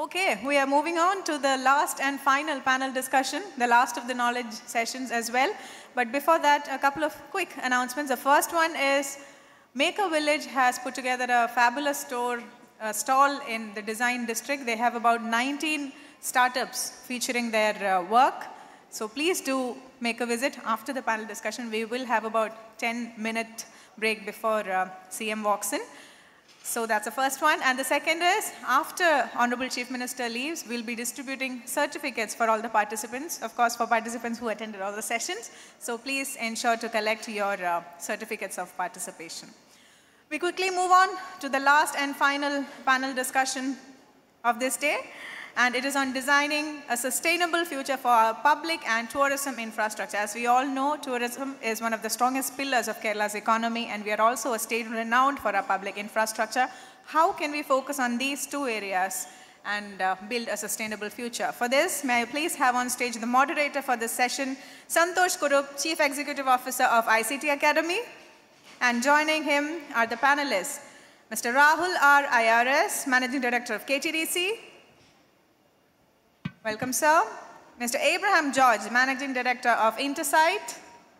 Okay, we are moving on to the last and final panel discussion, the last of the knowledge sessions as well. But before that, a couple of quick announcements. The first one is Maker Village has put together a fabulous stall in the design district. They have about 19 startups featuring their work. So please do make a visit after the panel discussion. We will have about 10-minute break before CM walks in. So that's the first one. And the second is, after Honorable Chief Minister leaves, we'll be distributing certificates for all the participants, of course, for participants who attended all the sessions. So please ensure to collect your certificates of participation. We quickly move on to the last and final panel discussion of this day. And it is on designing a sustainable future for our public and tourism infrastructure. As we all know, tourism is one of the strongest pillars of Kerala's economy, and we are also a state renowned for our public infrastructure. How can we focus on these two areas and build a sustainable future? For this, may I please have on stage the moderator for this session, Santhosh Kurup, Chief Executive Officer of ICT Academy. And joining him are the panelists, Mr. Rahul R IRS, Managing Director of KTDC. Welcome, sir. Mr. Abraham George, Managing Director of Intersight.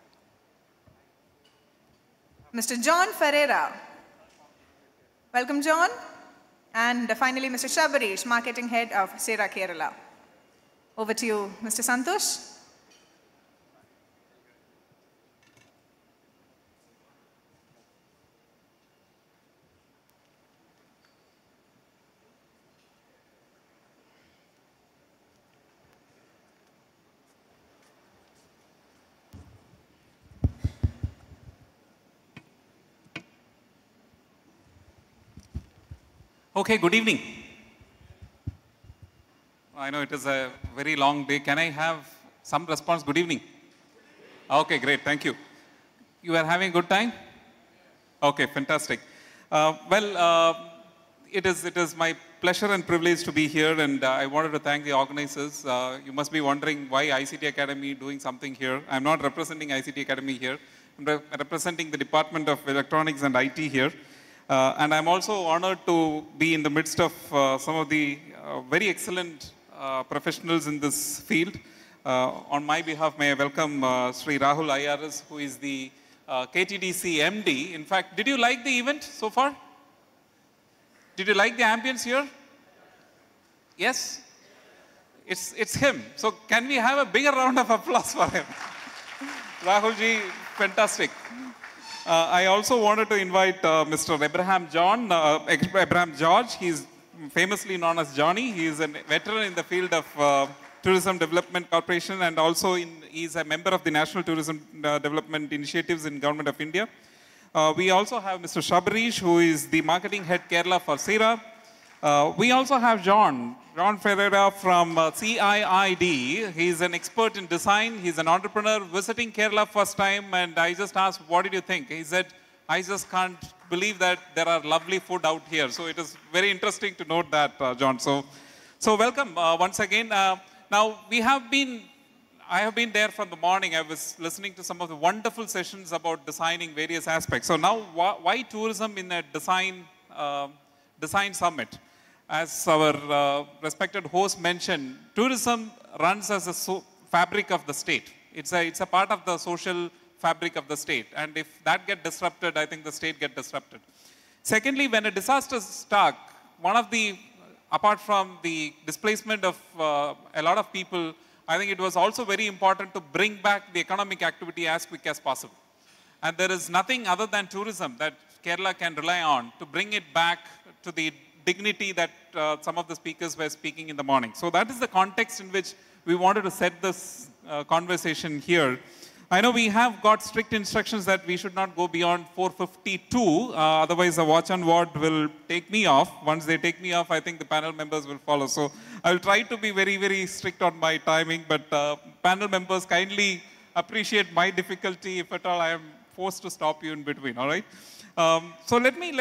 Mr. John Ferera. Welcome, John. And finally, Mr. Sabrish, Marketing Head of Ferera Kerala. Over to you, Mr. Santhosh. Okay, good evening. I know it is a very long day. Can I have some response? Good evening. Okay, great. Thank you. You are having a good time? Okay, fantastic. It is my pleasure and privilege to be here, and I wanted to thank the organizers. You must be wondering why ICT Academy doing something here. I'm not representing ICT Academy here. I'm representing the Department of Electronics and IT here. And I'm also honored to be in the midst of some of the very excellent professionals in this field. On my behalf, may I welcome Sri Rahul IRS, who is the KTDC MD. In fact, did you like the event so far? Did you like the ambience here? Yes? It's him. So can we have a bigger round of applause for him? Rahulji, fantastic. I also wanted to invite Mr. Abraham George. He's famously known as Johnny. He is a veteran in the field of Tourism Development Corporation, and also he's a member of the National Tourism Development Initiatives in Government of India. We also have Mr. Sabrish, who is the Marketing Head Kerala for Ferera. We also have John Ferera from CIID. He's an expert in design. He's an entrepreneur visiting Kerala first time, and I just asked, what did you think? He said, I just can't believe that there are lovely food out here. So it is very interesting to note that, John. So welcome once again. Now, I have been there from the morning. I was listening to some of the wonderful sessions about designing various aspects. So now, why tourism in a design summit? As our respected host mentioned, tourism runs as a fabric of the state. It's a part of the social fabric of the state. And if that gets disrupted, I think the state gets disrupted. Secondly, when a disaster struck, apart from the displacement of a lot of people, I think it was also very important to bring back the economic activity as quick as possible. And there is nothing other than tourism that Kerala can rely on to bring it back to the dignity that some of the speakers were speaking in the morning. So that is the context in which we wanted to set this conversation here. I know we have got strict instructions that we should not go beyond 4:52, otherwise the watch and ward will take me off. Once they take me off, I think the panel members will follow. So I will try to be very, very strict on my timing, but panel members kindly appreciate my difficulty if at all I am forced to stop you in between, all right? So let me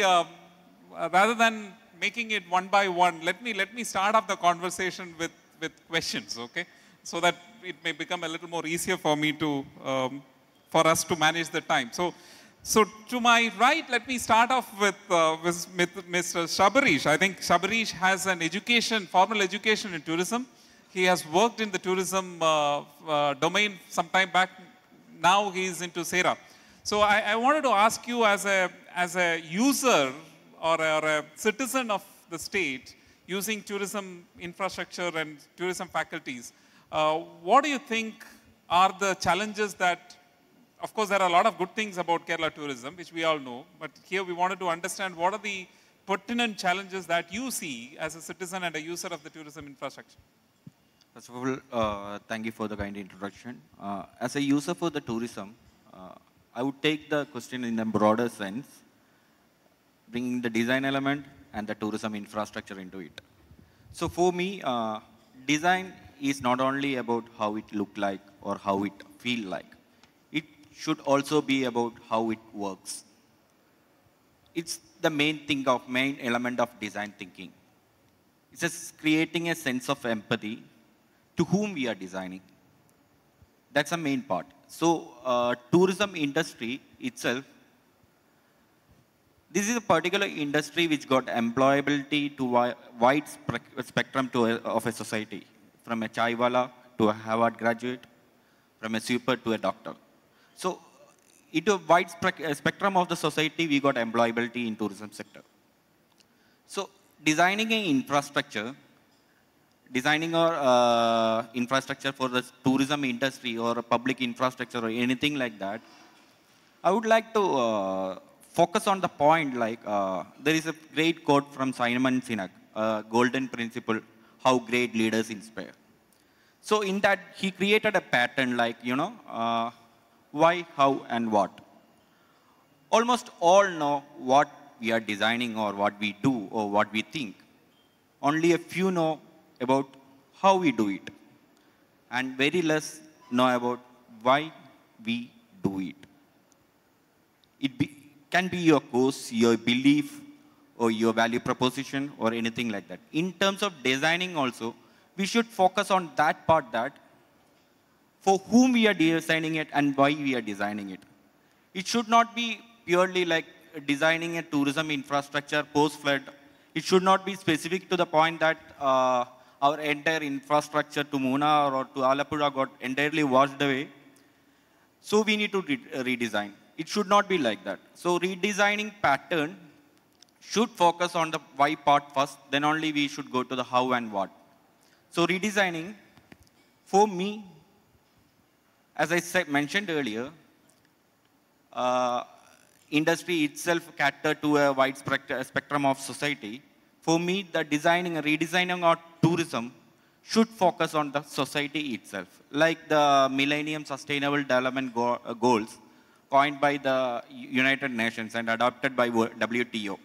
rather than making it one by one, let me start off the conversation with questions, okay? So that it may become a little more easier for me to, for us to manage the time. So So to my right, let me start off with Mr. Sabrish. I think Sabrish has an education, formal education in tourism. He has worked in the tourism domain some time back. Now he is into Ferera. So I wanted to ask you as a user or a citizen of the state using tourism infrastructure and tourism faculties, what do you think are the challenges that, of course, there are a lot of good things about Kerala tourism, which we all know, but here we wanted to understand what are the pertinent challenges that you see as a citizen and a user of the tourism infrastructure. First of all, thank you for the kind introduction. As a user for the tourism, I would take the question in a broader sense, bringing the design element and the tourism infrastructure into it. So for me, design is not only about how it look like or how it feel like. It should also be about how it works. It's the main element of design thinking. It's just creating a sense of empathy to whom we are designing. That's the main part. So tourism industry itself, this is a particular industry which got employability to wide spectrum of a society, from a chaiwala to a Harvard graduate, from a super to a doctor. So into a wide spectrum of the society, we got employability in tourism sector. So designing an infrastructure, designing our infrastructure for the tourism industry or a public infrastructure or anything like that, I would like to focus on the point like, there is a great quote from Simon Sinek, golden principle, how great leaders inspire. So in that, he created a pattern like, why, how, and what. Almost all know what we are designing or what we do or what we think. Only a few know about how we do it. And very less know about why we do it. It can be your course, your belief, or your value proposition, or anything like that. In terms of designing also, we should focus on that part, that for whom we are designing it and why we are designing it. It should not be purely like designing a tourism infrastructure post-flood. It should not be specific to the point that our entire infrastructure to Munnar or to Alappuzha got entirely washed away. So we need to redesign. It should not be like that. So redesigning pattern should focus on the why part first, then only we should go to the how and what. So redesigning, for me, as I mentioned earlier, industry itself catered to a wide spectrum of society. For me, the designing and redesigning of tourism should focus on the society itself, like the Millennium Sustainable Development Goals coined by the United Nations and adopted by WTO.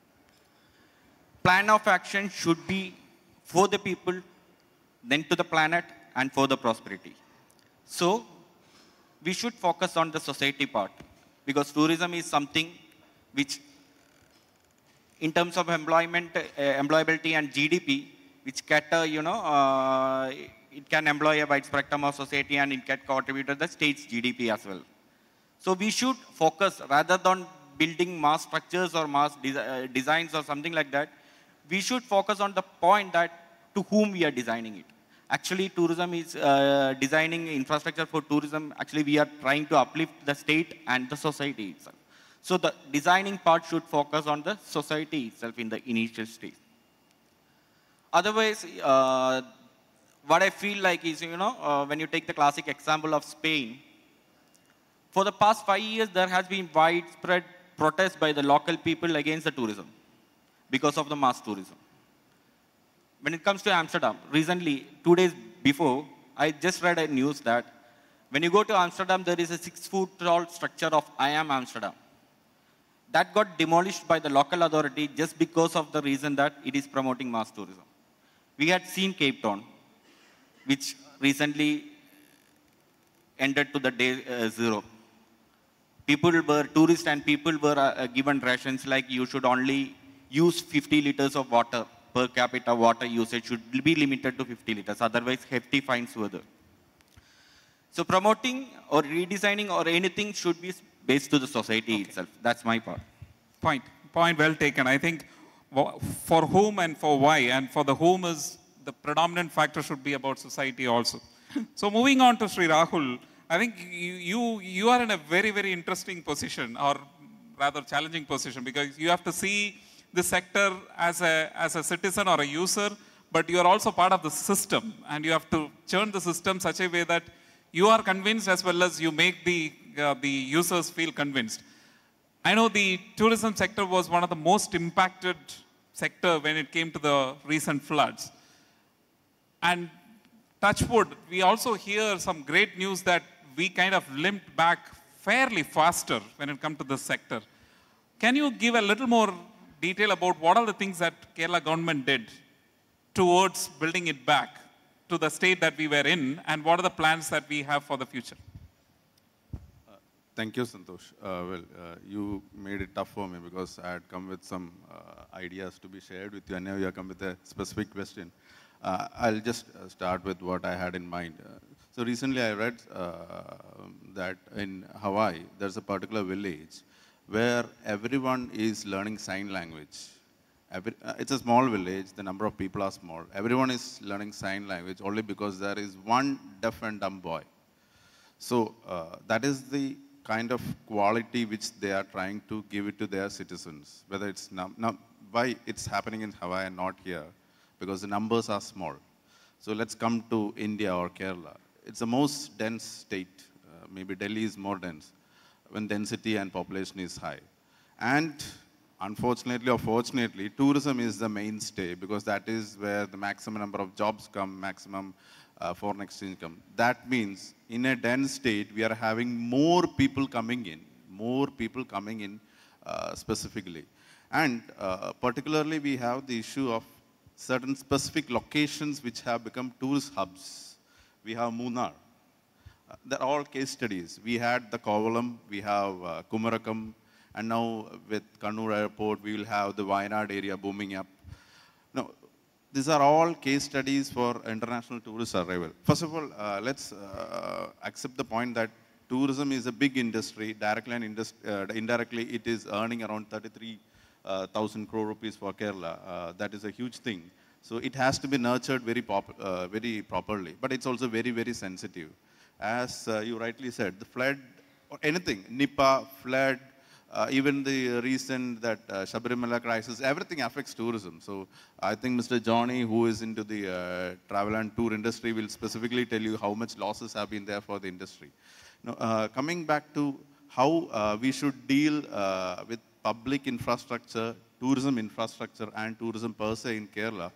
Plan of action should be for the people, then to the planet, and for the prosperity. So we should focus on the society part, because tourism is something which, in terms of employability and GDP, which cater, it can employ a wide spectrum of society and it can contribute to the state's GDP as well. So we should focus, rather than building mass structures or mass designs or something like that, we should focus on the point that to whom we are designing it. Actually, tourism is designing infrastructure for tourism. Actually, we are trying to uplift the state and the society itself. So the designing part should focus on the society itself in the initial stage. Otherwise, what I feel like is, when you take the classic example of Spain, for the past 5 years, there has been widespread protest by the local people against the tourism because of the mass tourism. When it comes to Amsterdam, recently, 2 days before, I just read a news that when you go to Amsterdam, there is a 6-foot tall structure of I Am Amsterdam. That got demolished by the local authority just because of the reason that it is promoting mass tourism. We had seen Cape Town, which recently ended to the day zero. Tourists and people were given rations like you should only use 50 liters of water. Per capita water usage should be limited to 50 liters. Otherwise, hefty fines were there. So promoting or redesigning or anything should be based to the society itself. That's my part. Point well taken. I think for whom and for why, and for the whom is the predominant factor should be about society also. So moving on to Sri Rahul, I think you are in a very, very interesting position, or rather challenging position, because you have to see the sector as a citizen or a user, but you are also part of the system, and you have to churn the system such a way that you are convinced as well as you make the users feel convinced. I know the tourism sector was one of the most impacted sector when it came to the recent floods. And touch wood, we also hear some great news that we kind of limped back fairly faster when it comes to this sector. Can you give a little more detail about what are the things that Kerala government did towards building it back to the state that we were in, and what are the plans that we have for the future? Thank you, Santhosh. You made it tough for me because I had come with some ideas to be shared with you, and now you have come with a specific question. I'll just start with what I had in mind. So recently I read that in Hawaii, there's a particular village where everyone is learning sign language. It's a small village, the number of people are small. Everyone is learning sign language only because there is one deaf and dumb boy. So that is the kind of quality which they are trying to give it to their citizens. Whether it's now why it's happening in Hawaii and not here, because the numbers are small. So let's come to India or Kerala. It's the most dense state. Maybe Delhi is more dense when density and population is high. And unfortunately or fortunately, tourism is the mainstay because that is where the maximum number of jobs come, maximum foreign exchange come. That means in a dense state, we are having more people coming in specifically. And particularly we have the issue of certain specific locations which have become tourist hubs. We have Munnar. They're all case studies. We had the Kovalam, we have Kumarakam, and now with Kannur Airport, we will have the Wayanad area booming up. Now, these are all case studies for international tourist arrival. First of all, let's accept the point that tourism is a big industry. Directly and indirectly, it is earning around 33,000 crore rupees for Kerala. That is a huge thing. So it has to be nurtured very properly. But it's also very, very sensitive. As you rightly said, the flood or anything, Nipah, flood, even the recent Sabarimala crisis, everything affects tourism. So I think Mr. Johnny, who is into the travel and tour industry, will specifically tell you how much losses have been there for the industry. Now, coming back to how we should deal with public infrastructure, tourism infrastructure, and tourism per se in Kerala,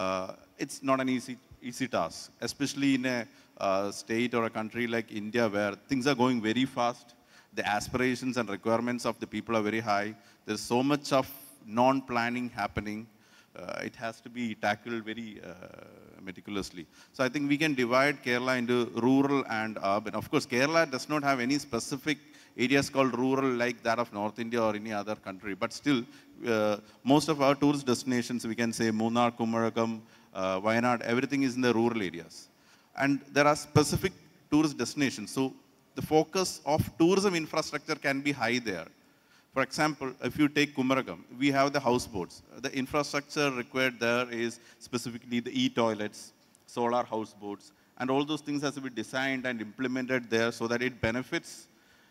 it's not an easy task, especially in a state or a country like India where things are going very fast. The aspirations and requirements of the people are very high. There's so much of non-planning happening. It has to be tackled very meticulously. So I think we can divide Kerala into rural and urban. Of course, Kerala does not have any specific areas called rural like that of North India or any other country. But still, most of our tourist destinations, we can say Munnar, Kumarakam, Wayanad, everything is in the rural areas. And there are specific tourist destinations. So the focus of tourism infrastructure can be high there. For example, if you take Kumarakam, we have the houseboats. The infrastructure required there is specifically the e-toilets, solar houseboats, and all those things has to be designed and implemented there so that it benefits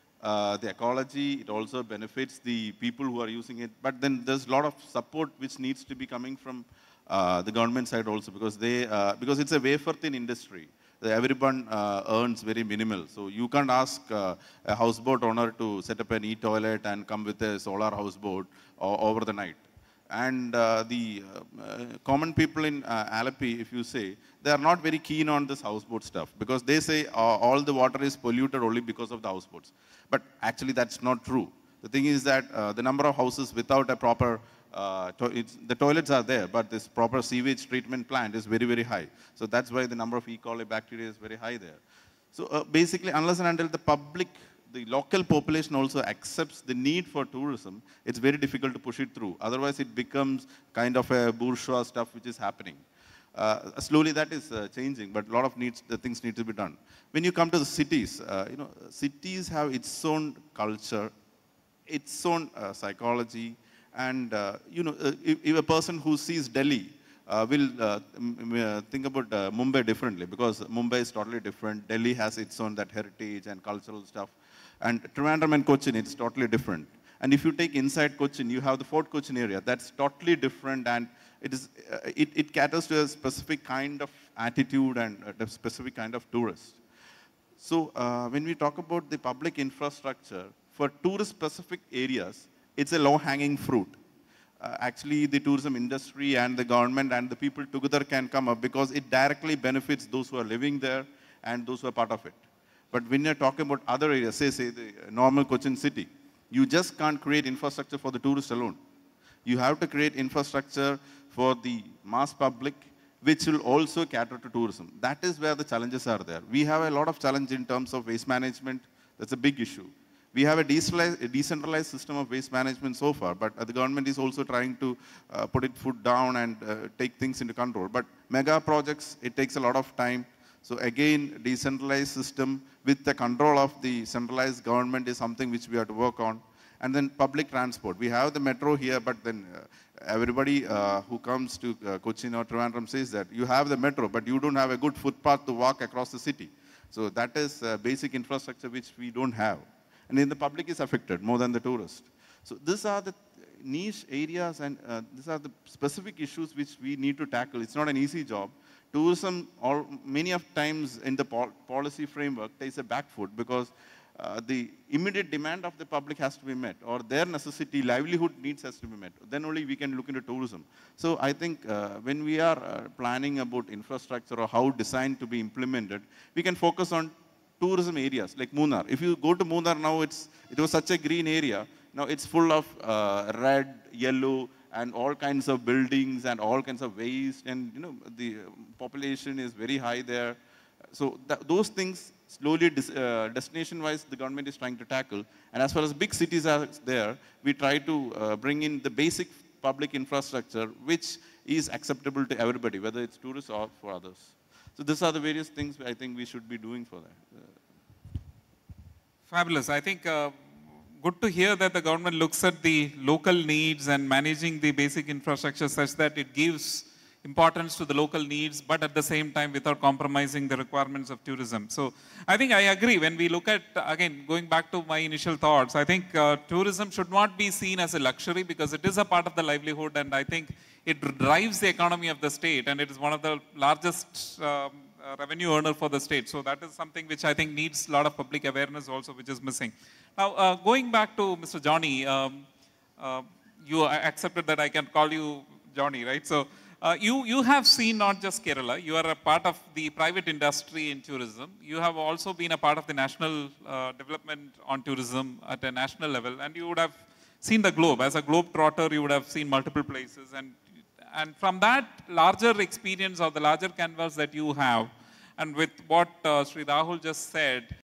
the ecology, it also benefits the people who are using it. But then there's a lot of support which needs to be coming from the government side also because because it's a wafer-thin industry. Everyone earns very minimal. So you can't ask a houseboat owner to set up an e-toilet and come with a solar houseboat over the night. And the common people in Alleppey, if you say, they are not very keen on this houseboat stuff because they say all the water is polluted only because of the houseboats. But actually that's not true. The thing is that the number of houses without a proper the toilets are there, but this proper sewage treatment plant is very, very high. So that's why the number of E. coli bacteria is very high there. So basically, unless and until the local population also accepts the need for tourism, it's very difficult to push it through. Otherwise, it becomes kind of a bourgeois stuff which is happening. Slowly that is changing, but a lot of things need to be done. When you come to the cities, cities have its own culture, its own psychology, and if a person who sees Delhi will think about Mumbai differently, because Mumbai is totally different. Delhi has its own that heritage and cultural stuff, and Trivandrum and Cochin, it's totally different. And if you take inside Cochin, you have the Fort Cochin area. That's totally different, and it caters to a specific kind of attitude and a specific kind of tourist. So when we talk about the public infrastructure, for tourist-specific areas, it's a low-hanging fruit. Actually, the tourism industry and the government and the people together can come up, because it directly benefits those who are living there and those who are part of it. But when you're talking about other areas, say the normal Cochin city, you just can't create infrastructure for the tourists alone. You have to create infrastructure for the mass public, which will also cater to tourism. That is where the challenges are there. We have a lot of challenge in terms of waste management. That's a big issue. We have a decentralized system of waste management so far, but the government is also trying to put its foot down and take things into control. But mega projects, it takes a lot of time. So again, decentralized system with the control of the centralized government is something which we have to work on. And then public transport. We have the metro here, but then everybody who comes to Cochin or Trivandrum says that you have the metro, but you don't have a good footpath to walk across the city. So that is basic infrastructure which we don't have. And then the public is affected more than the tourist. So these are the niche areas, and these are the specific issues which we need to tackle. It's not an easy job. Tourism, many of times in the policy framework, takes a back foot, because the immediate demand of the public has to be met, or their necessity, livelihood needs has to be met. Then only we can look into tourism. So I think when we are planning about infrastructure or how design to be implemented, we can focus on tourism areas like Munnar. If you go to Munnar now, it was such a green area. Now it's full of red, yellow, and all kinds of buildings and all kinds of waste, and the population is very high there. So those things slowly, destination-wise, the government is trying to tackle. And as far as big cities are there, we try to bring in the basic public infrastructure, which is acceptable to everybody, whether it's tourists or for others. So these are the various things I think we should be doing for that. Fabulous. I think good to hear that the government looks at the local needs and managing the basic infrastructure such that it gives importance to the local needs, but at the same time without compromising the requirements of tourism. So I think I agree. When we look at, again, going back to my initial thoughts, I think tourism should not be seen as a luxury, because it is a part of the livelihood, and I think it drives the economy of the state, and it is one of the largest revenue earner for the state. So that is something which I think needs a lot of public awareness also, which is missing. Now, going back to Mr. Johnny, you accepted that I can call you Johnny, right? So you have seen not just Kerala, you are a part of the private industry in tourism. You have also been a part of the national development on tourism at a national level, and you would have seen the globe. As a globe trotter, you would have seen multiple places, and from that larger experience or the larger canvas that you have, and with what Sri Rahul just said,